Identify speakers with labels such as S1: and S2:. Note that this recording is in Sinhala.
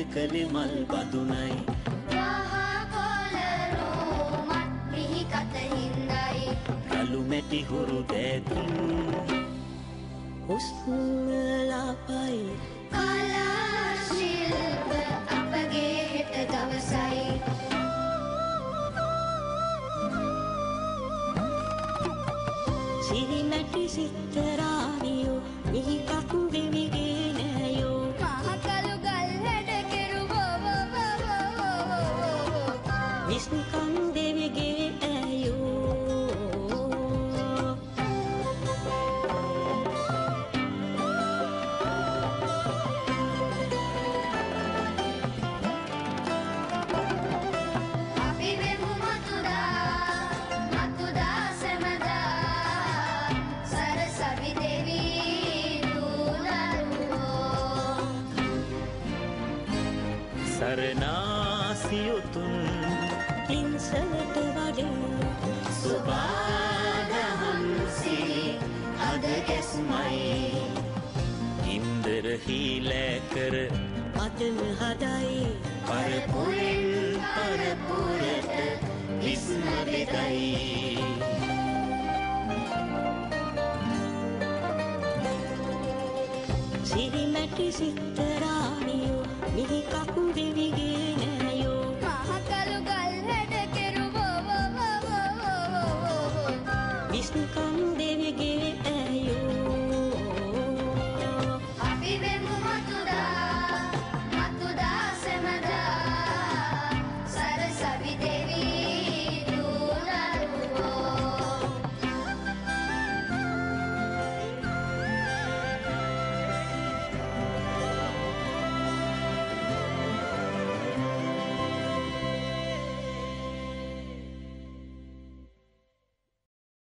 S1: කලි මල් බඳුනයි
S2: වහා කොළරෝ මත් මිහි කත හින්දයි
S1: රළු මැටි හුරු දෑතින් හුස්මලපයි
S2: කලා ශිල්ප අපගේ හෙට දවසයි
S3: සිරි මැටි සිත්තරානියෝ මිහි කකු දෙවිගේ නෑයෝ
S2: මහකලු ගල් හැඩ කෙරුවෝ
S3: විස්නුකන් දෙවිගේ ඇයෝ
S2: අපි වෙමු මතුදා සැමදා සරසවි දෙවී දුලරුවෝ
S1: සරනාසියුතුන්
S3: පින්සලට වඩින්
S1: සුබාදහම්සිරි අද ගැස්මයි ඉන්දර හීලෑකර
S3: අතන හදයි
S1: පරපුරෙන් පරපුරට විස්ම බෙදයි
S3: සිරි මැටි සිත්තරානියෝ මිහි කකු දෙවිගේ නෑයෝ
S2: මහකලු ගල් හැඩ කෙරුවෝ
S3: විස්නුකන්